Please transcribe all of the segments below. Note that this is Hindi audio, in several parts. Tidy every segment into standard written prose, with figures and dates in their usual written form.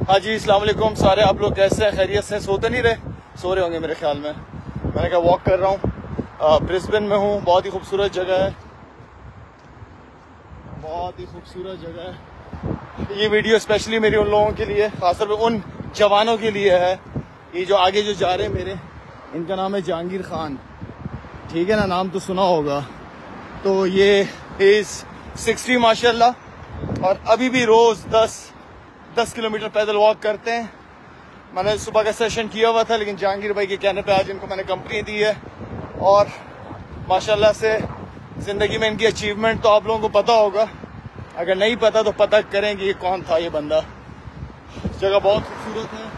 हाँ जी, अस्सलाम वालेकुम सारे। आप लोग कैसे हैं? खैरियत से? सोते नहीं रहे? सो रहे होंगे मेरे ख्याल में। मैंने कहा वॉक कर रहा हूँ। ब्रिस्बेन में हूँ। बहुत ही खूबसूरत जगह है, बहुत ही खूबसूरत जगह है। ये वीडियो स्पेशली मेरी उन लोगों के लिए, खासतौर पर उन जवानों के लिए है। ये जो आगे जो जा रहे हैं मेरे, इनका नाम है जहांगीर खान, ठीक है ना? नाम तो सुना होगा। तो ये इज 60 माशाल्लाह, और अभी भी रोज 10 किलोमीटर पैदल वॉक करते हैं। मैंने सुबह का सेशन किया हुआ था, लेकिन जहांगीर भाई के कहने पे आज इनको मैंने कंपनी दी है। और माशाल्लाह से ज़िंदगी में इनकी अचीवमेंट तो आप लोगों को पता होगा, अगर नहीं पता तो पता करें कि ये कौन था ये बंदा। जगह बहुत खूबसूरत है।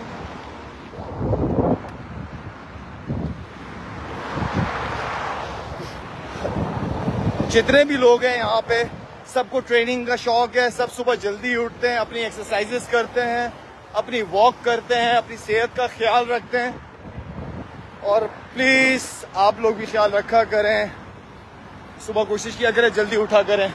जितने भी लोग हैं यहाँ पे, सबको ट्रेनिंग का शौक है। सब सुबह जल्दी उठते हैं, अपनी एक्सरसाइजेस करते हैं, अपनी वॉक करते हैं, अपनी सेहत का ख्याल रखते हैं। और प्लीज आप लोग भी ख्याल रखा करें, सुबह कोशिश किया करें, जल्दी उठा करें।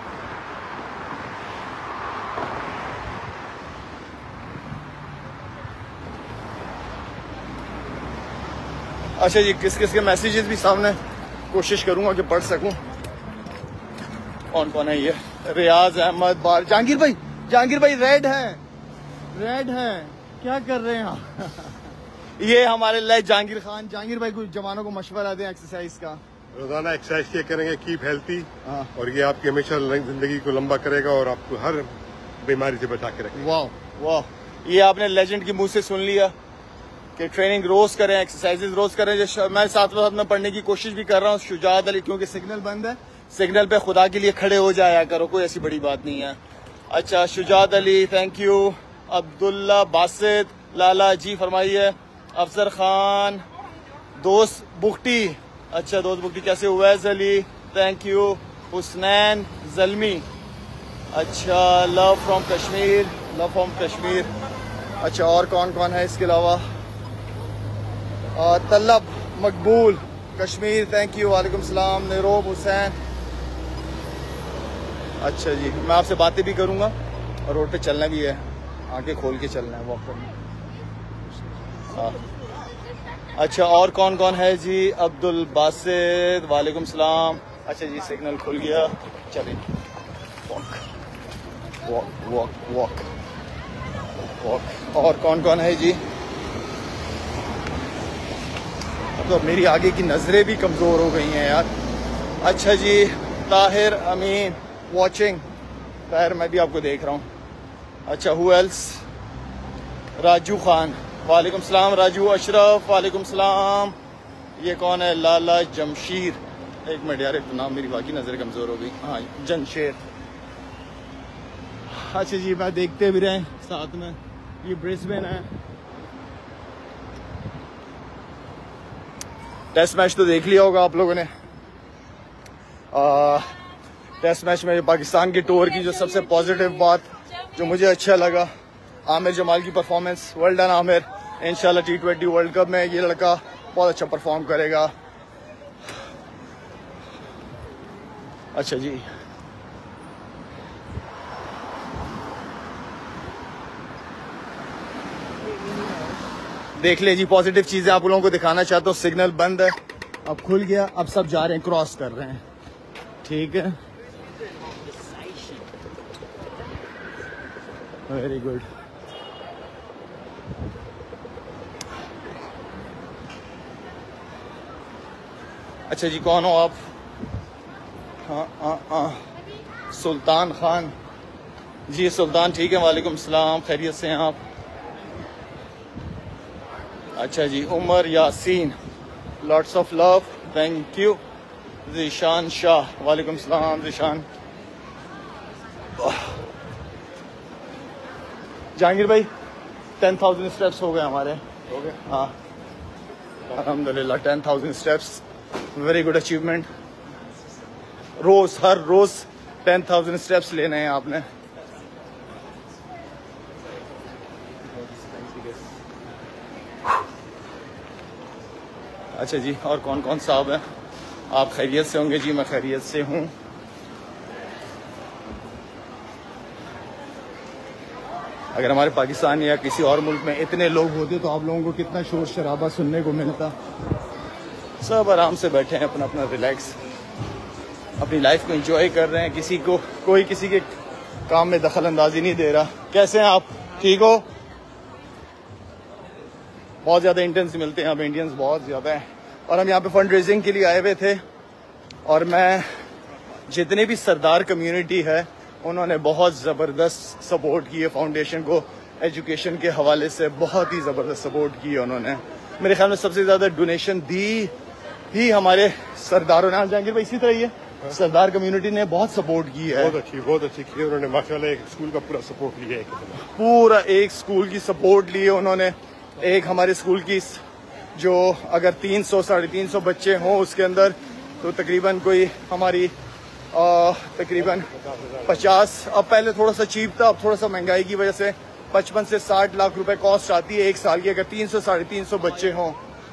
अच्छा जी, किस किस के मैसेजेस भी सामने कोशिश करूंगा कि पढ़ सकूं। कौन कौन है ये? रियाज अहमद बार, जहांगीर भाई रेड हैं, क्या कर रहे हैं आप? ये हमारे लाइक जहांगीर खान। जहांगीर भाई कुछ जवानों को मशवरा दें एक्सरसाइज का। रोजाना एक्सरसाइज किया करेंगे, कीप हेल्थी, और ये आपकी हमेशा जिंदगी को लंबा करेगा और आपको हर बीमारी से बचा के रखेगा। वाह वाह, ये आपने लेजेंड की मुंह से सुन लिया कि ट्रेनिंग रोज करें, एक्सरसाइजेज रोज करें। मैं साथ में पढ़ने की कोशिश भी कर रहा हूँ। शुजात अली, क्योंकि सिग्नल बंद है, सिग्नल पे खुदा के लिए खड़े हो जाया करो, कोई ऐसी बड़ी बात नहीं है। अच्छा, शुजात अली थैंक यू। अब्दुल्ला बासित, लाला जी फरमाइए। अफसर खान, दोस्त बुख्टी, अच्छा दोस्त बुख्टी कैसे? Uwais Ali thank you. हुसनैन जलमी, अच्छा लव फ्रॉम कश्मीर। अच्छा, और कौन कौन है इसके अलावा? तलब मकबूल कश्मीर थैंक यू। वालेकुम सलाम। निरोब हुसैन, अच्छा जी, मैं आपसे बातें भी करूंगा और रोड पे चलना भी है, आंखें खोल के चलना है, वॉक करना। अच्छा, और कौन कौन है जी? अब्दुल बासित वालेकुम सलाम। अच्छा जी, सिग्नल खुल गया, चलिए वॉक। और कौन कौन है जी? तो मेरी आगे की नजरें भी कमजोर हो गई हैं यार। अच्छा जी, ताहिर अमीन वॉचिंग, ताहिर मैं भी आपको देख रहा हूँ। अच्छा, हु एल्स? राजू खान वालेकुम सलाम। राजू अशरफ वालेकुम सलाम। ये कौन है? लाला जमशीर, एक मिनट यार, एक तो नाम मेरी बाकी नजर कमजोर हो गई। हाँ, जनशेर। अच्छा जी, मैं देखते भी रहे साथ में। ये ब्रिस्बेन है। टेस्ट मैच तो देख लिया होगा आप लोगों ने। टेस्ट मैच में पाकिस्तान के टूर की जो सबसे पॉजिटिव बात जो मुझे अच्छा लगा, आमिर जमाल की परफॉर्मेंस। Well done Aamir. इंशाल्लाह T20 वर्ल्ड कप में ये लड़का बहुत अच्छा परफॉर्म करेगा। अच्छा जी, देख ले जी, पॉजिटिव चीजें आप लोगों को दिखाना चाहता हूँ। सिग्नल बंद है, अब खुल गया, अब सब जा रहे हैं, क्रॉस कर रहे हैं, ठीक है, वेरी गुड। अच्छा जी, कौन हो आप? हाँ, सुल्तान खान जी, सुल्तान ठीक है, वालेकुम सलाम, खैरियत से हैं आप? अच्छा जी, Umar Yasin lots of love thank you. Zeeshan Shah वालेकुम सलाम। ज़ीशान, जहांगीर भाई 10,000 स्टेप्स हो गए हमारे, हो गए? हाँ अल्हम्दुलिल्लाह, 10,000 स्टेप्स, वेरी गुड अचीवमेंट। रोज, हर रोज 10,000 स्टेप्स लेने हैं आपने। अच्छा जी, और कौन कौन साहब हैं? आप खैरियत से होंगे जी? मैं खैरियत से हूँ। अगर हमारे पाकिस्तान या किसी और मुल्क में इतने लोग होते तो आप लोगों को कितना शोर शराबा सुनने को मिलता। सब आराम से बैठे हैं, अपना अपना रिलैक्स अपनी लाइफ को एंजॉय कर रहे हैं। किसी को कोई किसी के काम में दखल अंदाजी नहीं दे रहा। कैसे हैं आप, ठीक हो? बहुत ज़्यादा इंडियंस मिलते हैं यहाँ पे, इंडियंस बहुत ज़्यादा हैं। और हम यहाँ पे फंड रेजिंग के लिए आए हुए थे और मैं जितने भी सरदार कम्युनिटी है उन्होंने बहुत ज़बरदस्त सपोर्ट की है फाउंडेशन को। एजुकेशन के हवाले से बहुत ही ज़बरदस्त सपोर्ट की है उन्होंने। मेरे ख्याल में सबसे ज़्यादा डोनेशन दी ही हमारे सरदारों ने। जहांगीर भाई इसी तरह ही है, सरदार कम्युनिटी ने बहुत सपोर्ट की है। बहुत अच्छी की उन्होंने माशाल्लाह। एक स्कूल का पूरा सपोर्ट लिया है, पूरा एक स्कूल की सपोर्ट ली है उन्होंने। एक हमारे स्कूल की जो अगर 300-350 बच्चे हों उसके अंदर तो तकरीबन कोई हमारी तकरीबन 50, अब पहले थोड़ा सा चीप था, अब थोड़ा सा महंगाई की वजह से 55 से 60 लाख रुपए कॉस्ट आती है एक साल की, अगर 300-350 बच्चे हों।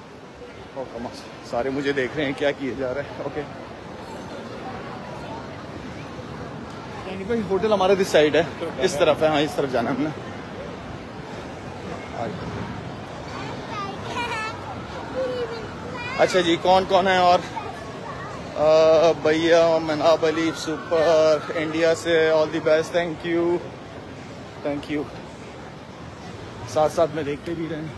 सारे मुझे देख रहे हैं क्या किए जा रहा है। ओके, होटल हमारा दिस साइड है, इस तरफ है। हाँ, इस तरफ जाना हमने। अच्छा जी, कौन कौन है? और भैया मनाब अली सुपर इंडिया से all the best, thank you thank you. साथ साथ में देखते भी रहें।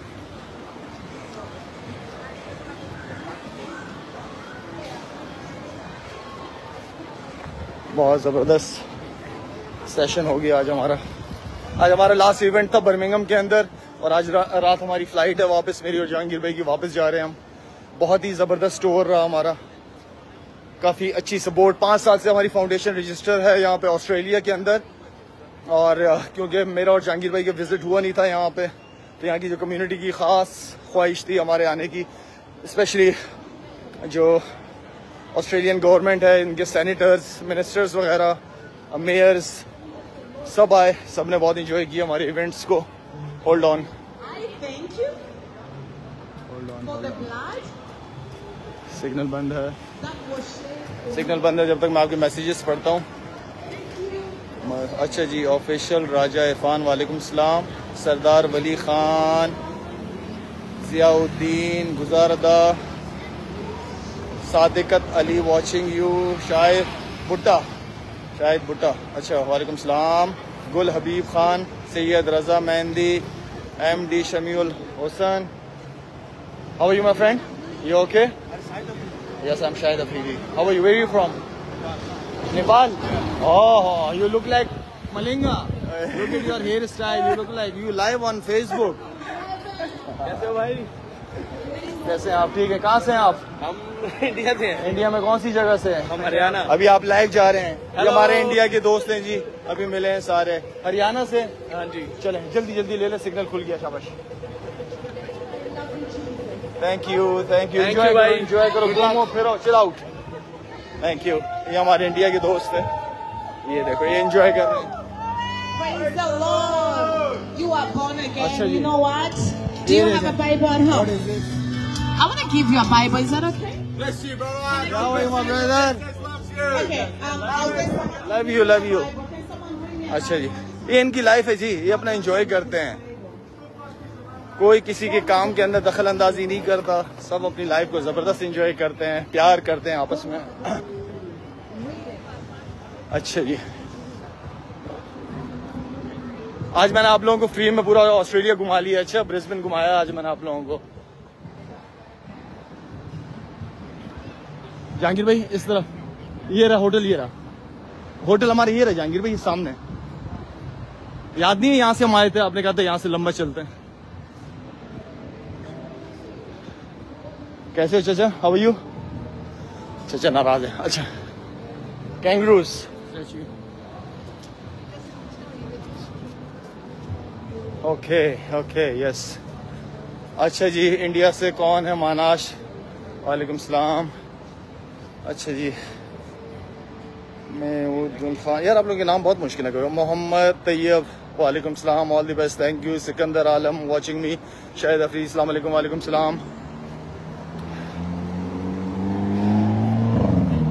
बहुत ज़बरदस्त सेशन हो गया आज हमारा। आज हमारा लास्ट इवेंट था बर्मिंघम के अंदर और आज रात हमारी फ़्लाइट है वापस, मेरी और जहांगीर भाई की वापस जा रहे हैं हम। बहुत ही ज़बरदस्त टूर रहा हमारा, काफ़ी अच्छी सपोर्ट। 5 साल से हमारी फाउंडेशन रजिस्टर है यहाँ पे ऑस्ट्रेलिया के अंदर। और क्योंकि मेरा और जहांगीर भाई का विज़िट हुआ नहीं था यहाँ पे, तो यहाँ की जो कम्युनिटी की ख़ास ख्वाहिश थी हमारे आने की, स्पेशली जो ऑस्ट्रेलियन गवर्नमेंट है, इनके सेनेटर्स, मिनिस्टर्स वगैरह, मेयर्स सब आए, सब ने बहुत इंजॉय किया हमारे इवेंट्स को। होल्ड ऑन, सिग्नल बंद है, सिग्नल बंद है जब तक मैं आपके मैसेजेस पढ़ता हूँ। अच्छा जी, ऑफिशियल राजा इरफान वालेकुम सलाम, सरदार वली खान, जियाउद्दीन गुजारदा, सादिकत अली वाचिंग यू, शाहिद भुट्टा, अच्छा वालेकुम सलाम, Gul Habib Khan, Syed Raza Mehndi, MD Shamiul Hussain. How are you my friend? You okay? Yes, I'm Shahid Afridi. How are you? Where are you from? Nepal. Oh, you look like Malinga. Look at your hairstyle. You look like you live on Facebook. कैसे हो भाई? कैसे हैं आप? ठीक है। कहाँ से हैं आप? हम इंडिया से हैं। इंडिया में कौन सी जगह से हैं? हम हरियाणा। अभी आप लाइव जा रहे हैं? ये हमारे इंडिया के दोस्त हैं जी, अभी मिले हैं सारे। हरियाणा से? हाँ जी। चलें जल्दी जल्दी ले लें, सिग्नल खुल गया, शाबाश। थैंक यू एंजॉय करो, घूमो फिरो, चिल आउट। Thank you. ये हमारे इंडिया के दोस्त हैं, ये देखो ये एंजॉय कर रहे हैं। Praise the Lord. You are born again. Achha, you know what? Do you have a Bible at home? What is it? I want to give you a Bible. Is that okay? Bless you, brother. How are you, my brother? Okay. I'll get someone. Love you. Bible. Can someone bring me a अच्छा जी, ये इनकी लाइफ है जी, ये अपना एंजॉय करते हैं। कोई किसी के काम के अंदर दखल अंदाजी नहीं करता, सब अपनी लाइफ को जबरदस्त एंजॉय करते हैं, प्यार करते हैं आपस में। अच्छा जी, आज मैंने आप लोगों को फ्री में पूरा ऑस्ट्रेलिया घुमा लिया। अच्छा, ब्रिस्बेन घुमाया आज मैंने आप लोगों को। जहांगीर भाई इस तरफ, ये रहा होटल, ये रहा होटल हमारा, ये रहा जहांगीर भाई सामने। याद नहीं है यहाँ से हम आए थे, आपने कहा था यहाँ से लंबा चलते हैं। कैसे हो चाचा? How are you? चाचा नाराज है। अच्छा, कैंगरूज। Okay yes. अच्छा जी, इंडिया से कौन है? मानाश, वालेकुम सलाम। अच्छा जी, मैं खान, यार आप लोगों के नाम बहुत मुश्किल है। मोहम्मद तैयब, वालेकुम सलाम, all the best, thank you. Sikandar Alam watching me, Shahid Afridi, अस्सलाम वालेकुम। वालेकुम सलाम।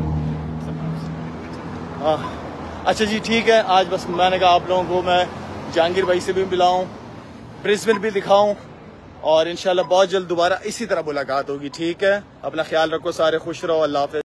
अच्छा जी, ठीक है। आज बस मैंने कहा आप लोगों को मैं जहांगीर भाई से भी मिलाऊं, ब्रिस्बेन भी दिखाऊं और इंशाल्लाह बहुत जल्द दोबारा इसी तरह मुलाकात होगी। ठीक है, अपना ख्याल रखो सारे, खुश रहो, अल्लाह हाफ़िज़।